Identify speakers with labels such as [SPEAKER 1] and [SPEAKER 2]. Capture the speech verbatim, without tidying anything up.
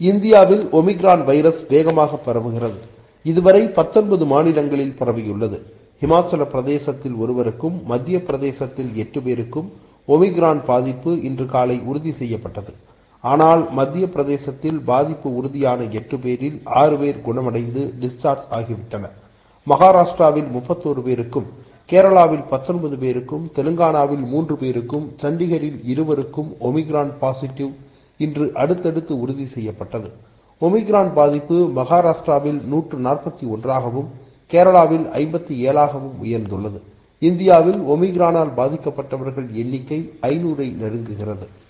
[SPEAKER 1] இந்தியாவில் omicron virus வேகமாக பரவுகிறது. இதுவரை பத்தொன்பது மாநிலங்களில் பரவியுள்ளது. இமாச்சல பிரதேசத்தில் ஒருவருக்கும் மத்திய பிரதேசத்தில் எட்டு பேருக்கும் ஒமிக்ரான் பாதிப்பு இன்று காலை உறுதி செய்யப்பட்டது. ஆனால் மத்திய பிரதேசத்தில் பாதிப்பு உறுதியான எட்டு பேரில் ஆறு பேர் குணமடைந்து டிஸ்சார்ஜ் ஆகிவிட்டனர். மகாராஷ்டிராவில் முப்பத்தோரு பேருக்கும், கேரளாவில் பத்தொன்பது பேருக்கும், தெலுங்கானாவில் மூன்று பேருக்கும், சண்டிகரில் இருவருக்கும் ஒமிக்ரான் பாசிட்டிவ் இன்று அடுத்தடுத்து உறுதி செய்யப்பட்டது. ஒமிக்ரான் பாதிப்பு மகாராஷ்டிராவில் நூற்று நாற்பத்தி ஒன்றாகவும் கேரளாவில் ஐம்பத்தி ஏழாகவும் உயர்ந்துள்ளது. இந்தியாவில் ஒமிக்ரானால் பாதிக்கப்பட்டவர்கள் எண்ணிக்கை ஐநூறை நெருங்குகிறது.